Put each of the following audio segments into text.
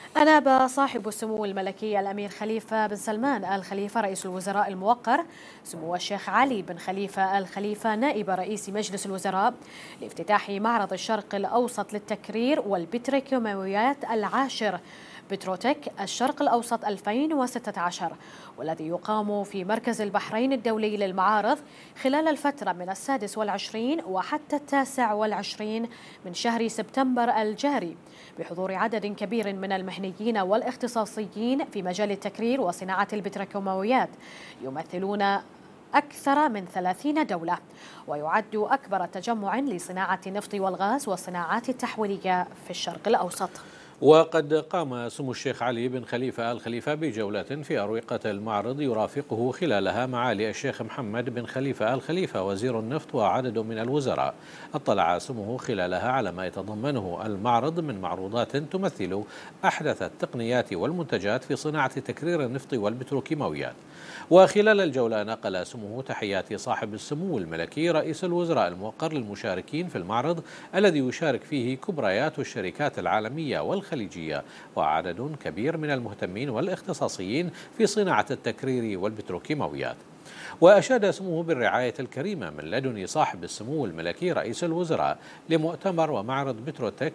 أناب صاحب السمو الملكي الأمير خليفة بن سلمان آل خليفة رئيس الوزراء الموقر سمو الشيخ علي بن خليفة آل خليفة نائب رئيس مجلس الوزراء لافتتاح معرض الشرق الأوسط للتكرير والبتروكيماويات العاشر بتروتك الشرق الأوسط 2016، والذي يقام في مركز البحرين الدولي للمعارض خلال الفترة من 26 وحتى 29 من شهر سبتمبر الجاري، بحضور عدد كبير من المهنيين والاختصاصيين في مجال التكرير وصناعة البتروكيماويات يمثلون أكثر من 30 دولة، ويعد أكبر تجمع لصناعة النفط والغاز والصناعات التحويلية في الشرق الأوسط. وقد قام سمو الشيخ علي بن خليفة آل خليفة بجولة في أروقة المعرض يرافقه خلالها معالي الشيخ محمد بن خليفة آل خليفة وزير النفط وعدد من الوزراء. اطلع سموه خلالها على ما يتضمنه المعرض من معروضات تمثل أحدث التقنيات والمنتجات في صناعة تكرير النفط والبتروكيماويات. وخلال الجولة نقل سموه تحيات صاحب السمو الملكي رئيس الوزراء الموقر للمشاركين في المعرض الذي يشارك فيه كبريات الشركات العالمية والخليجية وعدد كبير من المهتمين والاختصاصيين في صناعة التكرير والبتروكيماويات. وأشاد سموه بالرعاية الكريمة من لدن صاحب السمو الملكي رئيس الوزراء لمؤتمر ومعرض بتروتك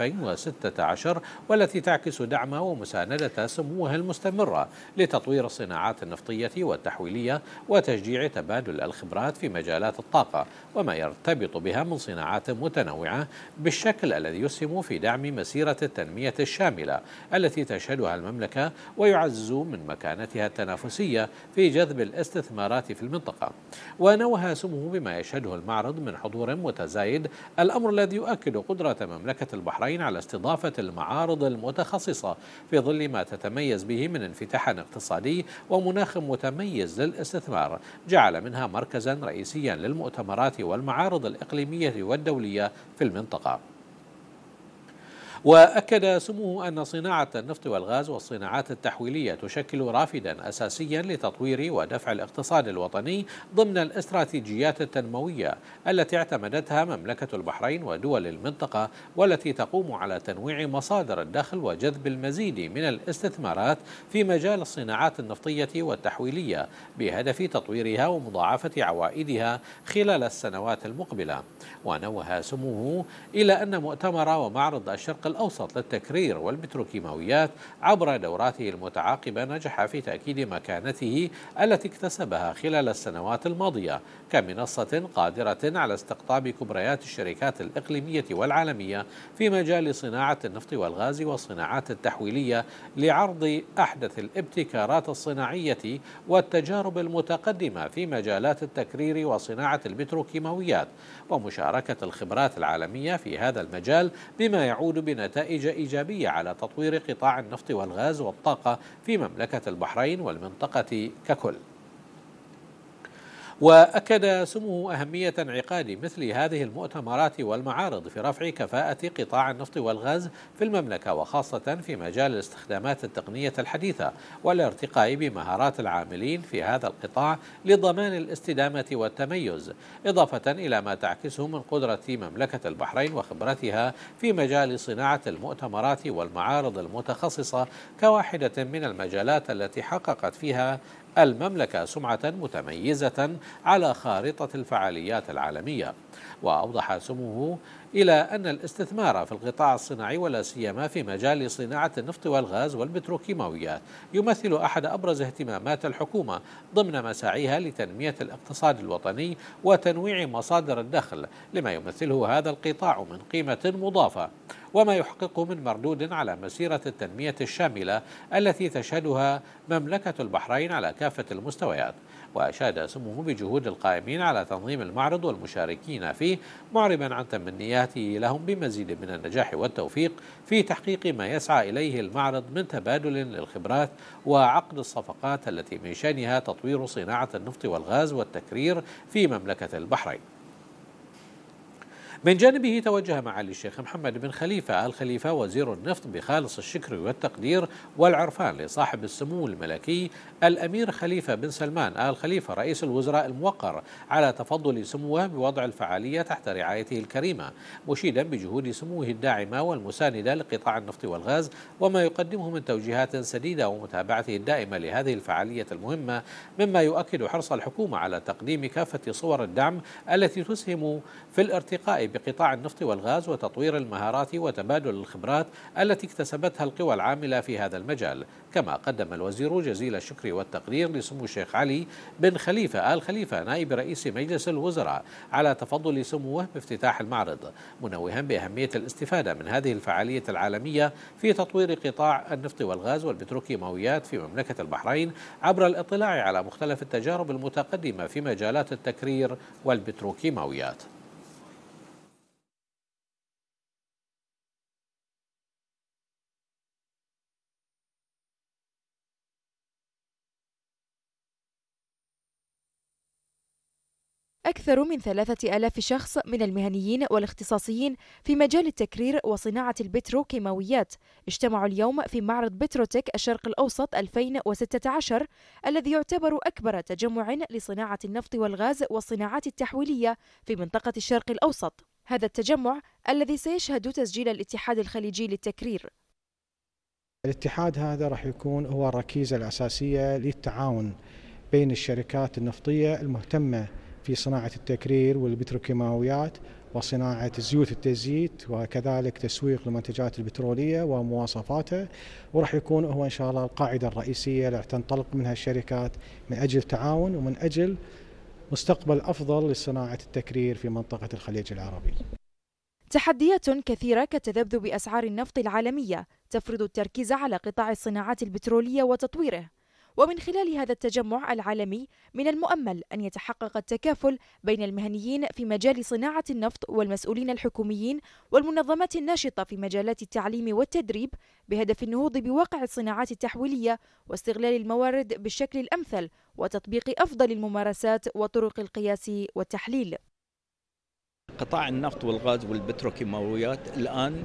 2016، والتي تعكس دعم ومساندة سموه المستمرة لتطوير الصناعات النفطية والتحويلية وتشجيع تبادل الخبرات في مجالات الطاقة وما يرتبط بها من صناعات متنوعة بالشكل الذي يسهم في دعم مسيرة التنمية الشاملة التي تشهدها المملكة ويعزز من مكانتها التنافسية في جذب الاستثمارات في المنطقة. ونوه سموه بما يشهده المعرض من حضور متزايد، الأمر الذي يؤكد قدرة مملكة البحرين على استضافة المعارض المتخصصة في ظل ما تتميز به من انفتاح اقتصادي ومناخ متميز للاستثمار جعل منها مركزا رئيسيا للمؤتمرات والمعارض الإقليمية والدولية في المنطقة. وأكد سموه أن صناعة النفط والغاز والصناعات التحويلية تشكل رافدا أساسيا لتطوير ودفع الاقتصاد الوطني ضمن الاستراتيجيات التنموية التي اعتمدتها مملكة البحرين ودول المنطقة، والتي تقوم على تنويع مصادر الدخل وجذب المزيد من الاستثمارات في مجال الصناعات النفطية والتحويلية بهدف تطويرها ومضاعفة عوائدها خلال السنوات المقبلة. ونوه سموه إلى أن مؤتمر ومعرض الشرق الأوسط للتكرير والبتروكيماويات عبر دوراته المتعاقبة نجح في تأكيد مكانته التي اكتسبها خلال السنوات الماضية كمنصة قادرة على استقطاب كبريات الشركات الإقليمية والعالمية في مجال صناعة النفط والغاز والصناعات التحويلية لعرض أحدث الابتكارات الصناعية والتجارب المتقدمة في مجالات التكرير وصناعة البتروكيماويات ومشاركة الخبرات العالمية في هذا المجال، بما يعود بنتائج إيجابية على تطوير قطاع النفط والغاز والطاقة في مملكة البحرين والمنطقة ككل. وأكد سموه أهمية انعقاد مثل هذه المؤتمرات والمعارض في رفع كفاءة قطاع النفط والغاز في المملكة، وخاصة في مجال الاستخدامات التقنية الحديثة والارتقاء بمهارات العاملين في هذا القطاع لضمان الاستدامة والتميز، إضافة إلى ما تعكسه من قدرة مملكة البحرين وخبرتها في مجال صناعة المؤتمرات والمعارض المتخصصة كواحدة من المجالات التي حققت فيها المملكة سمعة متميزة على خارطة الفعاليات العالمية. وأوضح سموه إلى أن الاستثمار في القطاع الصناعي ولا سيما في مجال صناعة النفط والغاز والبتروكيماويات يمثل أحد أبرز اهتمامات الحكومة ضمن مساعيها لتنمية الاقتصاد الوطني وتنويع مصادر الدخل لما يمثله هذا القطاع من قيمة مضافة وما يحققه من مردود على مسيرة التنمية الشاملة التي تشهدها مملكة البحرين على كافة المستويات. وأشاد سموه بجهود القائمين على تنظيم المعرض والمشاركين فيه، معربا عن تمنياته لهم بمزيد من النجاح والتوفيق في تحقيق ما يسعى إليه المعرض من تبادل للخبرات وعقد الصفقات التي من شأنها تطوير صناعة النفط والغاز والتكرير في مملكة البحرين. من جانبه توجه معالي الشيخ محمد بن خليفة آل خليفة وزير النفط بخالص الشكر والتقدير والعرفان لصاحب السمو الملكي الأمير خليفة بن سلمان آل خليفة رئيس الوزراء الموقر على تفضل سموه بوضع الفعالية تحت رعايته الكريمة، مشيدا بجهود سموه الداعمة والمساندة لقطاع النفط والغاز وما يقدمه من توجيهات سديدة ومتابعته الدائمة لهذه الفعالية المهمة، مما يؤكد حرص الحكومة على تقديم كافة صور الدعم التي تسهم في الارتقاء بقطاع النفط والغاز وتطوير المهارات وتبادل الخبرات التي اكتسبتها القوى العاملة في هذا المجال. كما قدم الوزير جزيل الشكر والتقدير لسمو الشيخ علي بن خليفة آل خليفة نائب رئيس مجلس الوزراء على تفضل سموه بافتتاح المعرض، منوها بأهمية الاستفادة من هذه الفعالية العالمية في تطوير قطاع النفط والغاز والبتروكيماويات في مملكة البحرين عبر الاطلاع على مختلف التجارب المتقدمة في مجالات التكرير والبتروكيماويات. أكثر من 3000 شخص من المهنيين والاختصاصيين في مجال التكرير وصناعة البتروكيماويات اجتمعوا اليوم في معرض بتروتك الشرق الأوسط 2016 الذي يعتبر أكبر تجمع لصناعة النفط والغاز والصناعات التحويلية في منطقة الشرق الأوسط. هذا التجمع الذي سيشهد تسجيل الاتحاد الخليجي للتكرير. الاتحاد هذا راح يكون هو الركيزة الأساسية للتعاون بين الشركات النفطية المهتمة في صناعة التكرير والبتروكيماويات وصناعة زيوت التزييت وكذلك تسويق المنتجات البترولية ومواصفاتها، وراح يكون هو إن شاء الله القاعدة الرئيسية اللي تنطلق منها الشركات من أجل التعاون ومن أجل مستقبل أفضل لصناعة التكرير في منطقة الخليج العربي. تحديات كثيرة كتذبذب أسعار النفط العالمية تفرض التركيز على قطاع الصناعات البترولية وتطويره، ومن خلال هذا التجمع العالمي من المؤمل أن يتحقق التكافل بين المهنيين في مجال صناعة النفط والمسؤولين الحكوميين والمنظمات الناشطة في مجالات التعليم والتدريب بهدف النهوض بواقع الصناعات التحويلية واستغلال الموارد بالشكل الأمثل وتطبيق أفضل الممارسات وطرق القياس والتحليل. قطاع النفط والغاز والبتروكيماويات الآن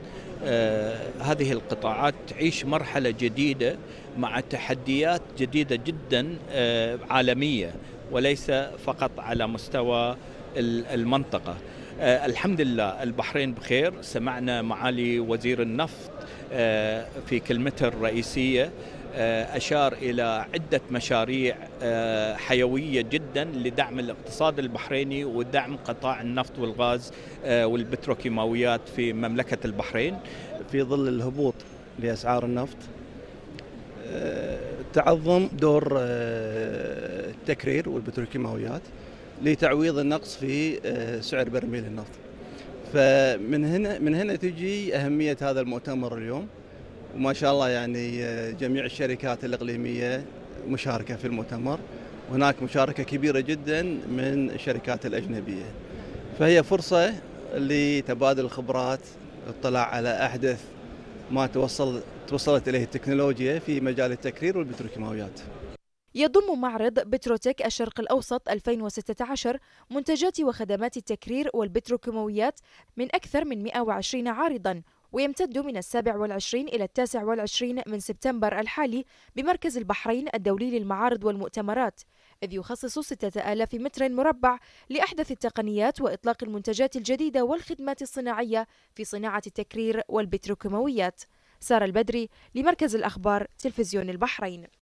هذه القطاعات تعيش مرحلة جديدة مع تحديات جديدة جدا عالمية وليس فقط على مستوى المنطقة. الحمد لله البحرين بخير. سمعنا معالي وزير النفط في كلمته الرئيسية أشار إلى عدة مشاريع حيوية جدا لدعم الاقتصاد البحريني ودعم قطاع النفط والغاز والبتروكيماويات في مملكة البحرين. في ظل الهبوط لأسعار النفط تعظم دور التكرير والبتروكيماويات لتعويض النقص في سعر برميل النفط. فمن هنا تجي أهمية هذا المؤتمر اليوم، وما شاء الله يعني جميع الشركات الإقليمية مشاركة في المؤتمر، وهناك مشاركة كبيرة جدا من الشركات الأجنبية، فهي فرصة لتبادل الخبرات، الاطلاع على أحدث ما توصلت إليه التكنولوجيا في مجال التكرير والبتروكيماويات. يضم معرض بتروتك الشرق الأوسط 2016 منتجات وخدمات التكرير والبتروكيماويات من أكثر من 120 عارضاً، ويمتد من 27 إلى 29 من سبتمبر الحالي بمركز البحرين الدولي للمعارض والمؤتمرات، إذ يخصص 6000 متر مربع لأحدث التقنيات وإطلاق المنتجات الجديدة والخدمات الصناعية في صناعة التكرير والبتروكيماويات. سارة البدري لمركز الأخبار تلفزيون البحرين.